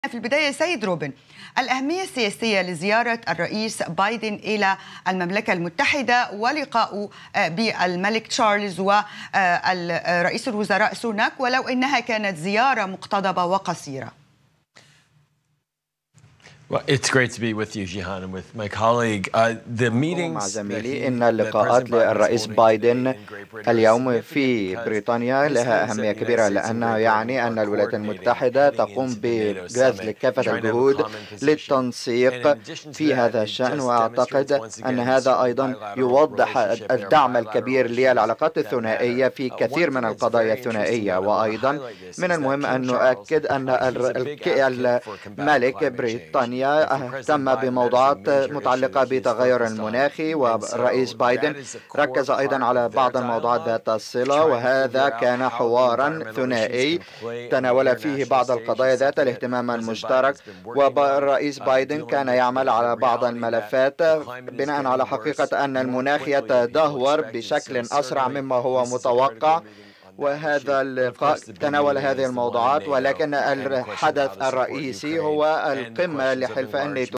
في البداية سيد روبن، الأهمية السياسية لزيارة الرئيس بايدن إلى المملكة المتحدة ولقائه بالملك تشارلز ورئيس الوزراء سوناك، ولو أنها كانت زيارة مقتضبة وقصيرة. مع زميلي إن اللقاءات للرئيس بايدن اليوم في بريطانيا لها أهمية كبيرة، لأنها يعني أن الولايات المتحدة تقوم ببذل كافة الجهود للتنسيق في هذا الشأن، وأعتقد أن هذا أيضا يوضح الدعم الكبير للعلاقات الثنائية في كثير من القضايا الثنائية. وأيضا من المهم أن نؤكد أن الملك بريطانيا اهتم بموضوعات متعلقة بالتغير المناخي، والرئيس بايدن ركز أيضا على بعض الموضوعات ذات الصلة، وهذا كان حوارا ثنائي تناول فيه بعض القضايا ذات الاهتمام المشترك. والرئيس بايدن كان يعمل على بعض الملفات بناء على حقيقة أن المناخ يتدهور بشكل أسرع مما هو متوقع، وهذا اللقاء تناول هذه الموضوعات. ولكن الحدث الرئيسي هو القمة لحلف الناتو